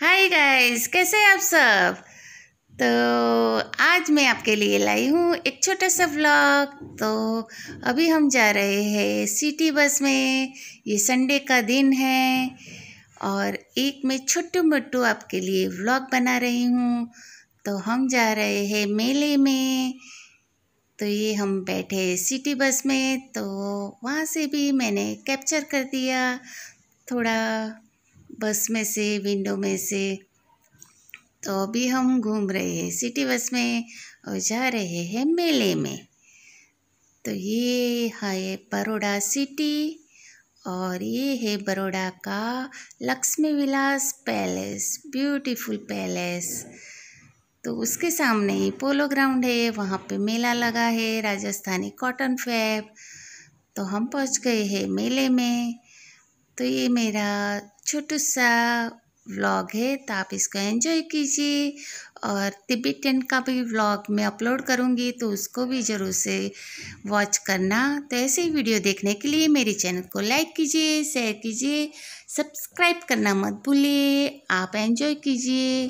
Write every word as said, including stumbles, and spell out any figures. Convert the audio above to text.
Hi guys, कैसे हैं आप सब। तो आज मैं आपके लिए लाई हूँ एक छोटा सा व्लॉग। तो अभी हम जा रहे हैं सिटी बस में। ये संडे का दिन है और एक मैं छोटू मोटू आपके लिए व्लॉग बना रही हूँ। तो हम जा रहे हैं मेले में। तो ये हम बैठे सिटी बस में, तो वहाँ से भी मैंने कैप्चर कर दिया थोड़ा, बस में से, विंडो में से। तो अभी हम घूम रहे हैं सिटी बस में और जा रहे हैं मेले में। तो ये है बड़ौदा सिटी और ये है बड़ौदा का Lakshmi Vilas palace, beautiful palace. तो उसके सामने ही पोलो ग्राउंड है, वहाँ पे मेला लगा है, राजस्थानी कॉटन फैब। तो हम पहुँच गए हैं मेले में। तो ये मेरा छोटू सा व्लॉग है, तो आप इसको एंजॉय कीजिए। और तिब्बतन का भी व्लॉग मैं अपलोड करूँगी, तो उसको भी ज़रूर से वॉच करना। तो ऐसे ही वीडियो देखने के लिए मेरे चैनल को लाइक कीजिए, शेयर कीजिए, सब्सक्राइब करना मत भूलिए। आप एंजॉय कीजिए।